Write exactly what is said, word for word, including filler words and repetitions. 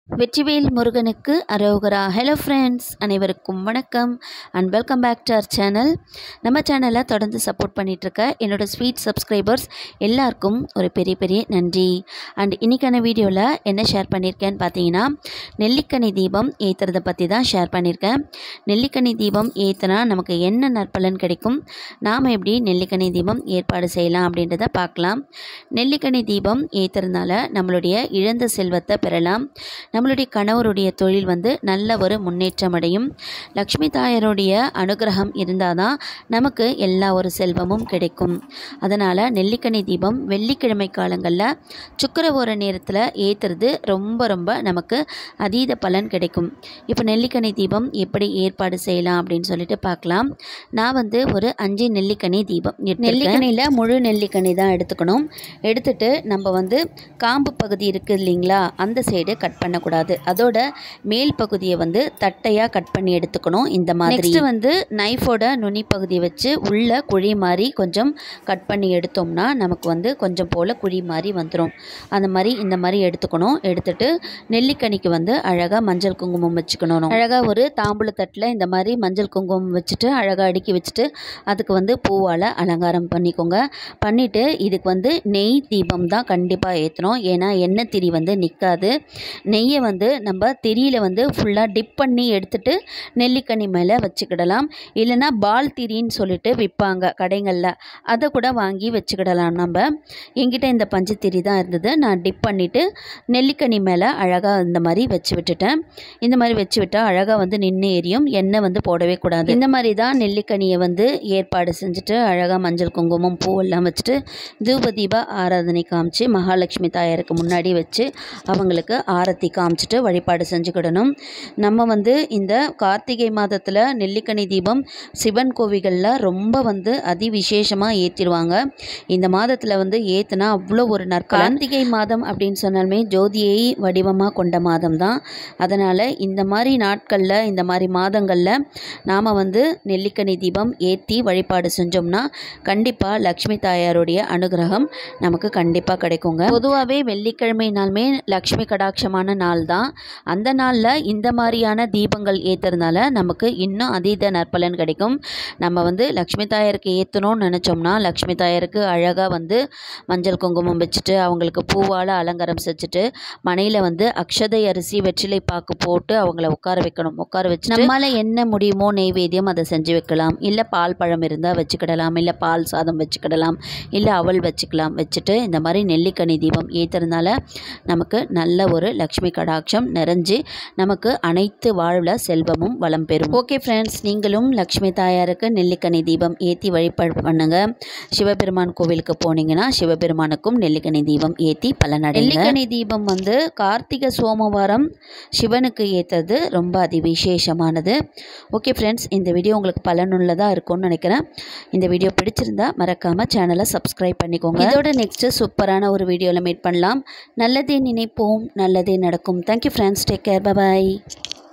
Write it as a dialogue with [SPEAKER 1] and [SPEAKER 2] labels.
[SPEAKER 1] வெற்றிவேல் முருகனுக்கு அரோகரா. Hello friends, அனைவருக்கும் வணக்கம் and welcome back to our channel. நம்ம சேனலை தொடர்ந்து சப்போர்ட் பண்ணிகிட்ருக்க என்னோடய ஸ்வீட் சப்ஸ்கிரைபர்ஸ் எல்லாருக்கும் ஒரு பெரிய பெரிய நன்றி. அண்ட் இன்றைக்கான வீடியோவில் என்ன ஷேர் பண்ணியிருக்கேன்னு பார்த்தீங்கன்னா, நெல்லிக்கனி தீபம் ஏற்றுறதை பற்றி தான் ஷேர் பண்ணியிருக்கேன். நெல்லிக்கனி தீபம் ஏற்றுனா நமக்கு என்ன நற்பலன் கிடைக்கும், நாம் எப்படி நெல்லிக்கனி தீபம் ஏற்பாடு செய்யலாம் அப்படின்றத பார்க்கலாம். நெல்லிக்கனி தீபம் ஏற்றுறதுனால நம்மளுடைய இழந்த செல்வத்தை பெறலாம். நம்மளுடைய கணவருடைய தொழில் வந்து நல்ல ஒரு முன்னேற்றம் அடையும். லக்ஷ்மி தாயாருடைய அனுகிரகம் இருந்தால் தான் நமக்கு எல்லா ஒரு செல்வமும் கிடைக்கும். அதனால் நெல்லிக்கனி தீபம் வெள்ளிக்கிழமை காலங்களில் சுக்கிரவோர நேரத்தில் ஏற்றுறது ரொம்ப ரொம்ப நமக்கு அதீத பலன் கிடைக்கும். இப்போ நெல்லிக்கனி தீபம் எப்படி ஏற்பாடு செய்யலாம் அப்படின்னு சொல்லிட்டு பார்க்கலாம். நான் வந்து ஒரு அஞ்சு நெல்லிக்கனி தீபம் நெல்லிக்கனியில் முழு நெல்லிக்கனி தான் எடுத்துக்கணும். எடுத்துட்டு நம்ம வந்து காம்பு பகுதி இருக்குது இல்லைங்களா, அந்த சைடு கட் பண்ண கூடாது. அதோட மேல் பகுதியை வந்து தட்டையாக கட் பண்ணி எடுத்துக்கணும். இந்த மாதிரி நெக்ஸ்ட் வந்து நைஃபோட நுனி பகுதியை வச்சு உள்ள குழி மாதிரி கொஞ்சம் கட் பண்ணி எடுத்தோம்னா நமக்கு வந்து கொஞ்சம் போல் குழி மாதிரி வந்துடும். அந்த மாதிரி இந்த மாதிரி எடுத்துக்கணும். எடுத்துட்டு நெல்லிக்கனிக்கு வந்து அழகாக மஞ்சள் குங்குமம் வச்சுக்கணும். அழகாக ஒரு தாம்பூல தட்டில் இந்த மாதிரி மஞ்சள் குங்குமம் வச்சுட்டு அழகாக அடுக்கி வச்சுட்டு அதுக்கு வந்து பூவால் அலங்காரம் பண்ணிக்கோங்க. பண்ணிவிட்டு இதுக்கு வந்து நெய் தீபம் தான் கண்டிப்பாக ஏற்றணும். ஏன்னா எண்ணெய் திரி வந்து நிற்காது. நெய்யை வந்து நம்ம திரியில் வந்து ஃபுல்லாக டிப் பண்ணி எடுத்துட்டு நெல்லிக்கனி மேலே வச்சுக்கிடலாம். இல்லைனா பால் திரின்னு சொல்லிட்டு விற்பாங்க கடைகளில், அதை கூட வாங்கி வச்சுக்கிடலாம். நம்ம என்கிட்ட இந்த பஞ்சு திரி தான் இருந்தது. நான் டிப் பண்ணிவிட்டு நெல்லிக்கனி மேலே அழகாக இந்த மாதிரி வச்சு விட்டுட்டேன். இந்த மாதிரி வச்சு விட்டால் அழகாக வந்து நின்று எரியும். எண்ணெய் வந்து போடவே கூடாது. இந்த மாதிரி தான் நெல்லிக்கனியை வந்து ஏற்பாடு செஞ்சுட்டு அழகாக மஞ்சள் குங்குமம் பூவெல்லாம் வச்சுட்டு தூப தீப ஆராதனை காமிச்சு மகாலட்சுமி தாயாருக்கு முன்னாடி வச்சு அவங்களுக்கு ஆரத்தி காமிச்சிட்டு வழிபாடு செஞ்சுக்கிடணும். நம்ம வந்து இந்த கார்த்திகை மாதத்தில் நெல்லிக்கனி தீபம் சிவன் கோவில்களில் ரொம்ப வந்து அதி விசேஷமாக ஏற்றிடுவாங்க. இந்த மாதத்தில் வந்து ஏற்றுனா அவ்வளோ ஒரு நற்காலம். கார்த்திகை மாதம் அப்படின்னு சொன்னாலுமே ஜோதியை வடிவமாக கொண்ட மாதம் தான். அதனால் இந்த மாதிரி நாட்களில் இந்த மாதிரி மாதங்களில் நாம் வந்து நெல்லிக்கனி தீபம் ஏற்றி வழிபாடு செஞ்சோம்னா கண்டிப்பாக லக்ஷ்மி தாயாருடைய அனுகிரகம் நமக்கு கண்டிப்பாக கிடைக்குங்க. பொதுவாகவே வெள்ளிக்கிழமைனாலுமே லக்ஷ்மி கடாட்சமான நாள் தான். அந்த நாளில் இந்த மாதிரியான தீபங்கள் ஏற்றுறதுனால நமக்கு இன்னும் அதீத நற்பலன் கிடைக்கும். நம்ம வந்து லக்ஷ்மி தாயாருக்கு ஏற்றணும்னு நினச்சோம்னா லக்ஷ்மி தாயாருக்கு அழகாக வந்து மஞ்சள் குங்குமம் வச்சுட்டு அவங்களுக்கு பூவால் அலங்காரம் செஞ்சுட்டு மனையில் வந்து அக்ஷதை அரிசி வெற்றிலை பாக்கு போட்டு அவங்கள உட்கார வைக்கணும். உட்கார வச்சு நம்மளால் என்ன முடியுமோ நெய்வேத்தியம் அதை செஞ்சு வைக்கலாம். இல்லை பால் பழம் இருந்தால் வச்சுக்கிடலாம், இல்லை பால் சாதம் வச்சுக்கிடலாம், இல்லை அவல் வச்சுக்கலாம். வச்சுட்டு இந்த மாதிரி நெல்லிக்கனி தீபம் ஏற்றுறதுனால நமக்கு நல்ல ஒரு லக்ஷ்மி கடாட்சம் நிறைஞ்சு நமக்கு அனைத்து வாழ்வில் செல்வமும் வளம் பெறும். ஓகே ஃப்ரெண்ட்ஸ், நீங்களும் லக்ஷ்மி தாயாருக்கு நெல்லிக்கனி தீபம் ஏற்றி வழிபாடு பண்ணுங்க. சிவபெருமான் கோவிலுக்கு போனீங்கன்னா சிவபெருமானுக்கும் நெல்லிக்கனி தீபம் ஏற்றி பலனடைங்க. நெல்லிக்கனி தீபம் வந்து கார்த்திகை சோமவாரம் சிவனுக்கு ஏற்றது ரொம்ப அதி விசேஷமானது. ஓகே ஃப்ரெண்ட்ஸ், இந்த வீடியோ உங்களுக்கு பலனுள்ளதாக இருக்கும்னு நினைக்கிறேன். இந்த வீடியோ பிடிச்சிருந்தா மறக்காமல் சேனலை சப்ஸ்கிரைப் பண்ணிக்கோங்க. இதோட நெக்ஸ்ட்டு சூப்பரான ஒரு வீடியோவில் மீட் பண்ணலாம். நல்லதே நினைப்போம், நல்லதே நடக்கும். Thank you friends, take care, bye பாய்.